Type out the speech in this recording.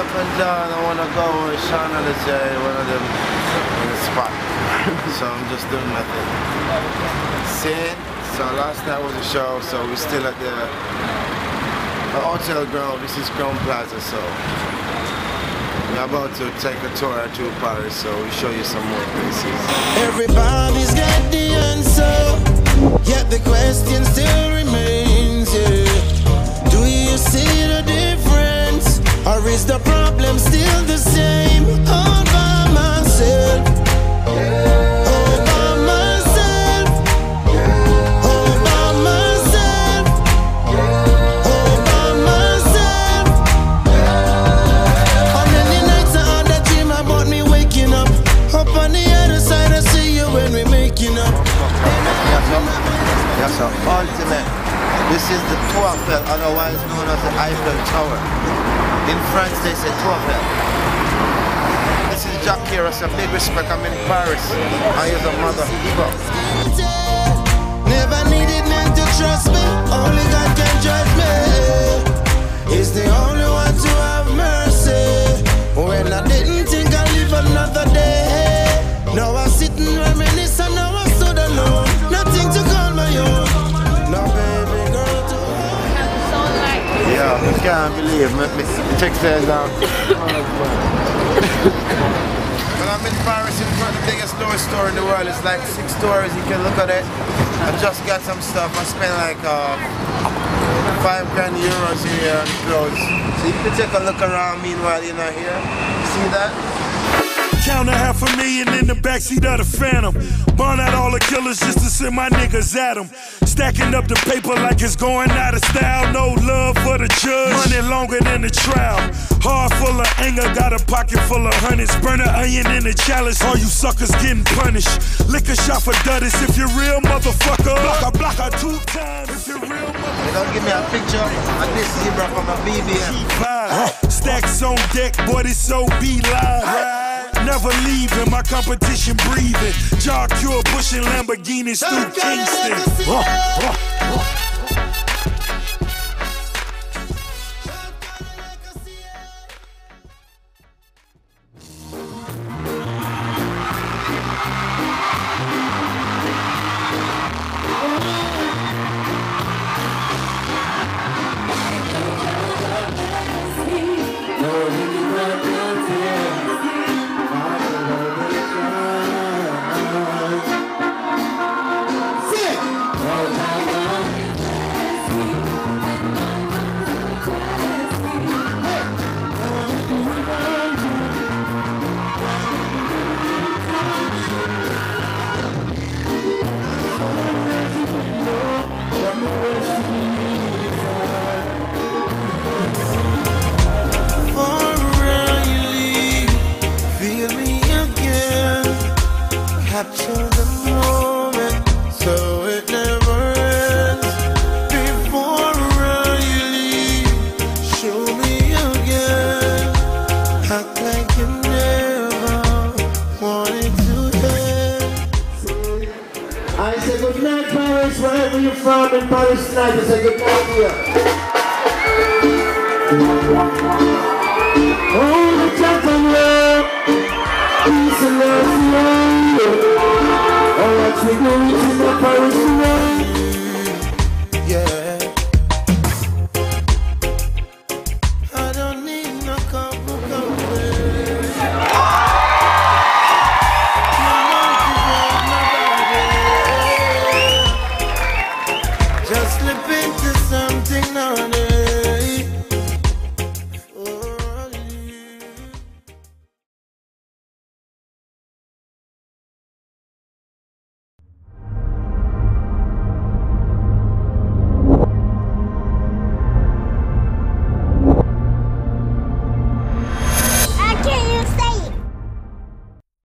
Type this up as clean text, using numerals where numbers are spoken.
up and down. I want to go with Champs Elysses, one of them in the spot. So I'm just doing my thing. Seeing? So last night was a show, so we're still at the hotel ground. This is Crown Plaza, so we're about to take a tour through Paris, so we'll show you some more places. Everybody's got the answer, yet the question still remains, yeah. Do you see the difference, or is the problem still the same? All by myself, all by myself, all by myself, all by myself. On any nights I had a dream about me waking up. Up on the other side I see you when we're making up. Yes, sir. Ultimate. This is the Tour Eiffel, otherwise known as the Eiffel Tower. In France, they say Tour Eiffel. This is Jah Cure. It's a big respect. I'm in Paris. I use a mother. Never needed men to trust me. Only God can judge me. He's the only one to have mercy. When I didn't think I'd live another day. Now I sit and reminisce and now I stood alone. Nothing to call my own. No baby girl to yeah, I can't believe me check says down. Well, I'm in Paris in front of the biggest Louis store in the world. It's like 6 stores, you can look at it. I just got some stuff. I spent like 5 grand euros here on clothes. So you can take a look around meanwhile you're not here. See that? Count $500,000 in the backseat of the Phantom. Burn out all the killers just to send my niggas at them. Stacking up the paper like it's going out of style. No love for the judge. Money longer than the trial. Heart full of anger, got a pocket full of hundreds. Burn an onion in the chalice. All you suckers getting punished. Lick a shot for Duddis if you're real, motherfucker. Block her 2 times if you're real, motherfucker. They don't give me a picture of this zebra from a BBM. Stacks on deck, boy, this SOBe live. Never leaving, my competition breathing. Jah Cure pushing Lamborghinis through Kingston. Capture the moment so it never ends. Before you leave, show me again. Act like you never wanted to end. I say good night, Paris, wherever you're from in Paris tonight. I say good night to you. Oh,